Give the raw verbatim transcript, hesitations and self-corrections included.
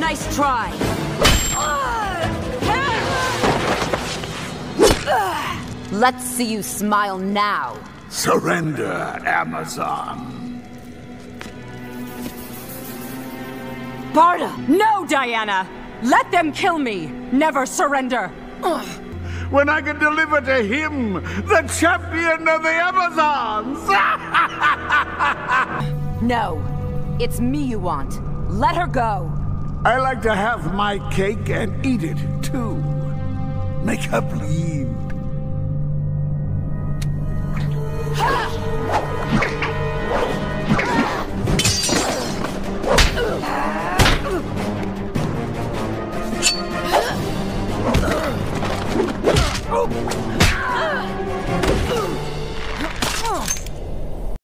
Nice try. Let's see you smile now. Surrender, Amazon. Barda! No, Diana! Let them kill me! Never surrender! When I can deliver to him, the champion of the Amazons! No. It's me you want. Let her go. I like to have my cake and eat it, too. Make her bleed.